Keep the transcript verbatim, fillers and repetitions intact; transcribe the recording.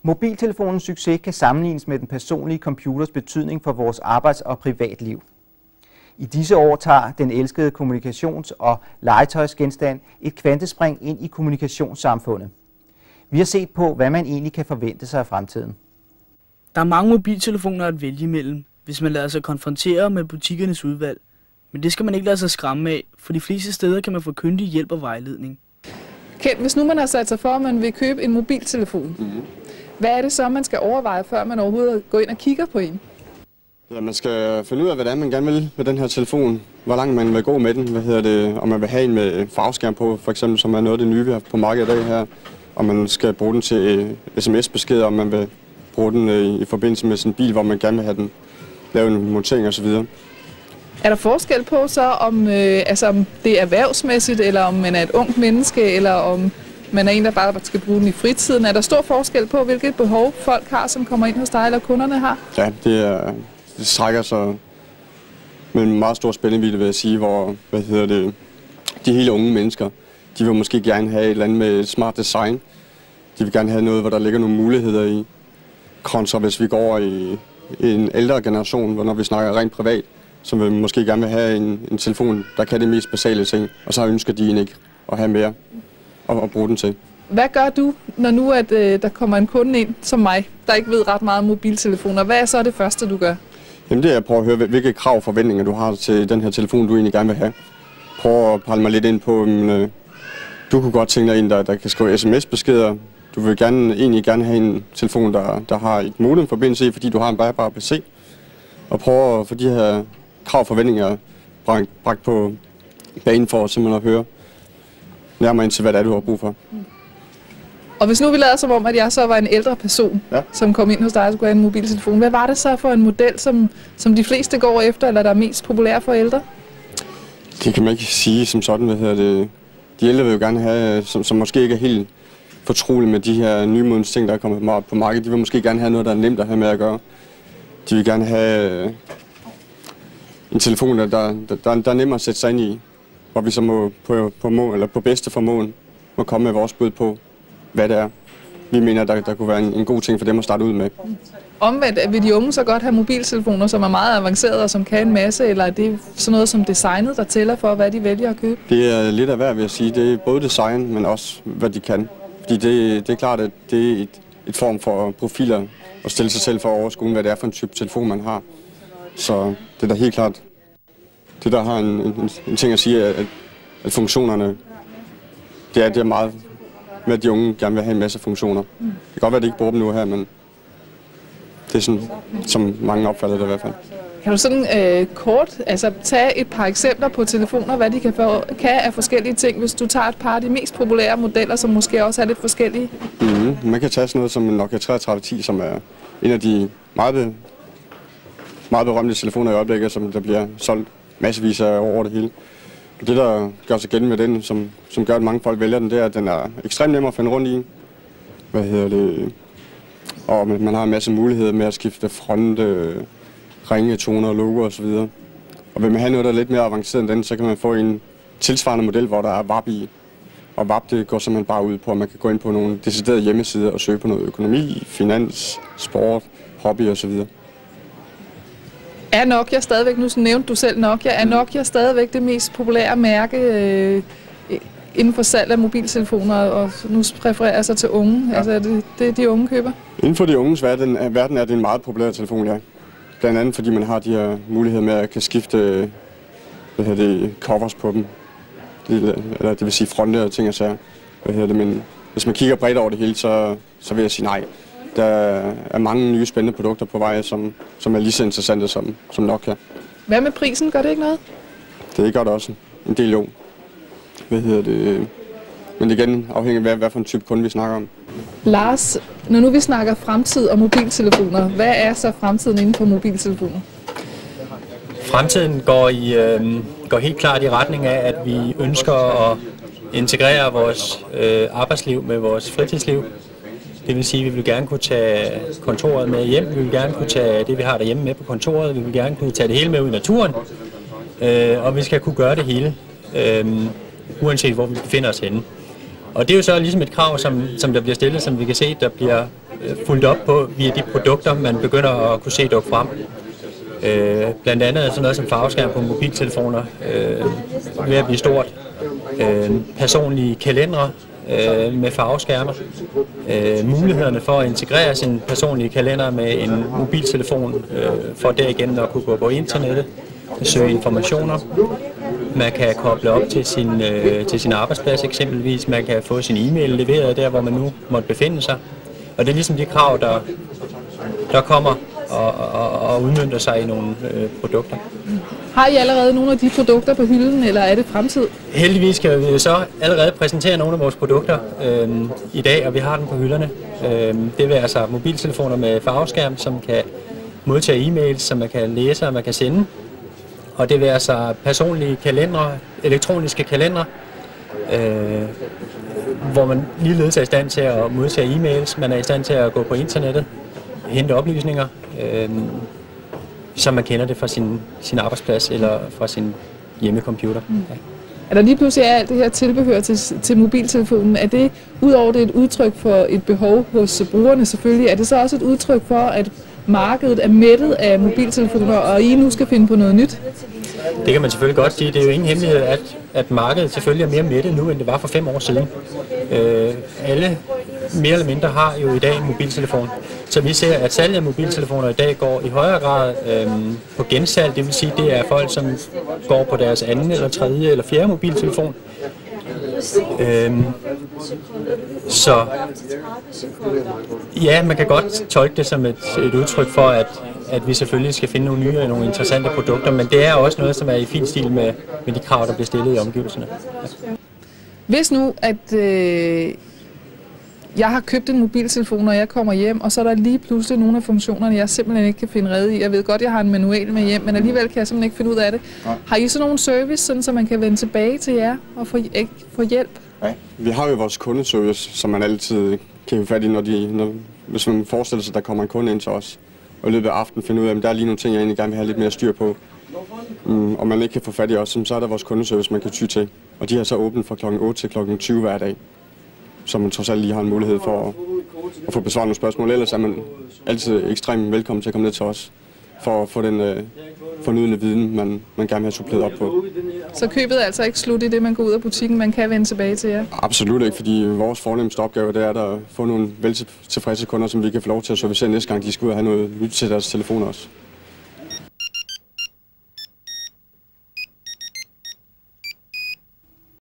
Mobiltelefonens succes kan sammenlignes med den personlige computers betydning for vores arbejds- og privatliv. I disse år tager den elskede kommunikations- og legetøjsgenstand et kvantespring ind i kommunikationssamfundet. Vi har set på, hvad man egentlig kan forvente sig af fremtiden. Der er mange mobiltelefoner at vælge imellem, hvis man lader sig konfrontere med butikkernes udvalg. Men det skal man ikke lade sig skræmme af, for de fleste steder kan man få kyndig hjælp og vejledning. Kent, hvis nu man har sat sig for, at man vil købe en mobiltelefon, mm-hmm. hvad er det så, man skal overveje, før man overhovedet går ind og kigger på en? Ja, man skal finde ud af, hvad man gerne vil med den her telefon. Hvor langt man vil gå med den. Hvad hedder det? Om man vil have en med farveskærm på, for eksempel, som er noget af det nye, vi har på markedet i dag her. Om man skal bruge den til sms-beskeder, om man vil bruge den i forbindelse med sin bil, hvor man gerne vil have den lave en montering osv. Er der forskel på så, om, øh, altså, om det er erhvervsmæssigt, eller om man er et ungt menneske, eller om man er en, der bare skal bruge den i fritiden? Er der stor forskel på, hvilket behov folk har, som kommer ind hos dig, eller kunderne har? Ja, det, er, det strækker sig med en meget stor spændvidde, vil jeg sige, hvor hvad hedder det, de hele unge mennesker, de vil måske gerne have et eller andet med smart design. De vil gerne have noget, hvor der ligger nogle muligheder i. Kontra hvis vi går over i, i en ældre generation, hvor når vi snakker rent privat, som vil måske gerne vil have en, en telefon, der kan det mest basale ting, og så ønsker de ikke at have mere at, at bruge den til. Hvad gør du, når nu at, øh, der kommer en kunde ind som mig, der ikke ved ret meget om mobiltelefoner? Hvad er så det første, du gør? Jamen det er at prøve at høre, hvilke krav og forventninger du har til den her telefon, du egentlig gerne vil have. Prøv at pille mig lidt ind på, men, øh, du kunne godt tænke dig en, der, der kan skrive sms-beskeder. Du vil gerne, egentlig gerne have en telefon, der, der har et modemforbindelse i, fordi du har en bærbar P C. Og prøve at få de her krav og forventninger bragt, bragt på banen for simpelthen at høre nærmere ind til, hvad det er, du har brug for. Og hvis nu vi lader som om, at jeg så var en ældre person, ja. som kom ind hos dig og skulle have en mobiltelefon, hvad var det så for en model, som, som de fleste går efter, eller der er mest populær for ældre? Det kan man ikke sige som sådan, hvad hedder det. De ældre vil jo gerne have, som, som måske ikke er helt fortrolige med de her nymodens ting, der er kommet på markedet. De vil måske gerne have noget, der er nemt at have med at gøre. De vil gerne have en telefon, der, der, der, der er nemmere at sætte sig ind i, hvor vi så må på, på, må, eller på bedste formåen må komme med vores bud på, hvad det er. Vi mener, der, der kunne være en, en god ting for dem at starte ud med. Omvendt, vil de unge så godt have mobiltelefoner, som er meget avancerede og som kan en masse, eller er det sådan noget som designet, der tæller for, hvad de vælger at købe? Det er lidt af hver, vil jeg sige. Det er både design, men også hvad de kan. Fordi det, det er klart, at det er et, et form for profiler at stille sig selv for at overskue, hvad det er for en type telefon, man har. Så det er da helt klart, det der har en, en, en ting at sige, at, at funktionerne, det er, det er meget med, at de unge gerne vil have en masse funktioner. Det kan godt være, at de ikke bruger dem nu her, men det er sådan, som mange opfatter det i hvert fald. Kan du sådan øh, kort altså, tage et par eksempler på telefoner, hvad de kan, for, kan af forskellige ting, hvis du tager et par af de mest populære modeller, som måske også er lidt forskellige? Mm-hmm. Man kan tage sådan noget som en Nokia treogtredive ti, som er en af de meget, be, meget berømte telefoner i øjeblikket, som der bliver solgt massevis af over det hele. Og det, der gør sig gældende med den, som, som gør, at mange folk vælger den, det er, at den er ekstremt nem at finde rundt i. Hvad hedder det? Og man har en masse muligheder med at skifte front, øh, ringe, toner og logo osv. Og vil man have noget, der er lidt mere avanceret end den, så kan man få en tilsvarende model, hvor der er V A P i. Og V A P det går simpelthen bare ud på, at man kan gå ind på nogle deciderede hjemmesider og søge på noget økonomi, finans, sport, hobby osv. Er Nokia stadigvæk, nu nævnte du selv Nokia, er Nokia stadigvæk det mest populære mærke øh, inden for salg af mobiltelefoner, og nu refererer jeg sig til unge, ja. Altså er det, det de unge køber? Inden for de unges verden, verden er det en meget populær telefon, ja. Blandt andet fordi man har de her muligheder med at kan skifte hvad hedder det, covers på dem, det, eller det vil sige fronte og ting og sager. Hvad hedder det, men hvis man kigger bredt over det hele, så, så vil jeg sige nej. Der er mange nye spændende produkter på vej, som, som er lige så interessante som, som Nokia. Hvad med prisen? Gør det ikke noget? Det gør det også. En del jo. Hvad hedder det? Men igen afhængig af, hvad, hvad for en type kunde vi snakker om. Lars, når nu vi snakker fremtid og mobiltelefoner, hvad er så fremtiden inden for mobiltelefoner? Fremtiden går, i, øh, går helt klart i retning af, at vi ønsker at integrere vores øh, arbejdsliv med vores fritidsliv. Det vil sige, at vi vil gerne kunne tage kontoret med hjem, vi vil gerne kunne tage det, vi har derhjemme med på kontoret, vi vil gerne kunne tage det hele med ud i naturen, øh, og vi skal kunne gøre det hele, øh, uanset hvor vi befinder os henne. Og det er jo så ligesom et krav, som, som der bliver stillet, som vi kan se, der bliver fulgt op på via de produkter, man begynder at kunne se dukke frem. Øh, blandt andet sådan noget som farveskærm på mobiltelefoner øh, ved at blive stort. Øh, personlige kalendere øh, med farveskærme. Øh, mulighederne for at integrere sin personlige kalender med en mobiltelefon øh, for derigennem at kunne gå på internettet, søge informationer. Man kan koble op til sin, øh, til sin arbejdsplads eksempelvis. Man kan få sin e-mail leveret der, hvor man nu måtte befinde sig. Og det er ligesom de krav, der, der kommer og, og, og udmønter sig i nogle øh, produkter. Har I allerede nogle af de produkter på hylden, eller er det fremtid? Heldigvis kan vi så allerede præsentere nogle af vores produkter øh, i dag, og vi har dem på hylderne. Øh, det vil altså mobiltelefoner med farveskærm, som kan modtage e-mails, som man kan læse og man kan sende. Og det vil altså personlige kalendere, elektroniske kalendere, øh, hvor man ligeledes er i stand til at modtage e-mails, man er i stand til at gå på internettet, hente oplysninger, øh, som man kender det fra sin, sin arbejdsplads eller fra sin hjemmecomputer. Mm. Ja. Er der lige pludselig alt det her tilbehør til, til mobiltelefonen, er det udover det et udtryk for et behov hos brugerne selvfølgelig, er det så også et udtryk for, at markedet er mættet af mobiltelefoner, og I nu skal finde på noget nyt? Det kan man selvfølgelig godt sige. Det er jo ingen hemmelighed, at, at markedet selvfølgelig er mere mættet nu, end det var for fem år siden. Øh, alle mere eller mindre har jo i dag en mobiltelefon. Så vi ser, at salget af mobiltelefoner i dag går i højere grad øh, på gensalg. Det vil sige, det er folk, som går på deres anden eller tredje eller fjerde mobiltelefon. Øhm, så ja, man kan godt tolke det som et, et udtryk for, at, at vi selvfølgelig skal finde nogle nye og nogle interessante produkter, men det er også noget, som er i fin stil med, med de krav, der bliver stillet i omgivelserne. Ja. Hvis nu, at øh, jeg har købt en mobiltelefon, og jeg kommer hjem, og så er der lige pludselig nogle af funktionerne, jeg simpelthen ikke kan finde rede i. Jeg ved godt, jeg har en manual med hjem, men alligevel kan jeg simpelthen ikke finde ud af det. Nej. Har I så nogle service, sådan, så man kan vende tilbage til jer og få, ikke, få hjælp? Ja. Vi har jo vores kundeservice, som man altid kan få fat i, når de, når, hvis man forestiller sig, at der kommer en kunde ind til os, og i løbet af aftenen finder ud af, at der er lige nogle ting, jeg egentlig gerne vil have lidt mere styr på, mm, og man ikke kan få fat i os, så er der vores kundeservice, man kan ty til. Og de er så åbent fra klokken otte til klokken tyve hver dag, så man trods alt lige har en mulighed for at, at få besvaret nogle spørgsmål. Ellers er man altid ekstremt velkommen til at komme ned til os, for at få den øh, fornødne viden, man, man gerne vil have suppleret op på. Så købet er altså ikke slut i det, man går ud af butikken, man kan vende tilbage til jer? Absolut ikke, fordi vores fornemmeste opgave det er at få nogle vel tilfredse kunder, som vi kan få lov til at servicere næste gang, de skal ud og have noget nyt til deres telefoner også.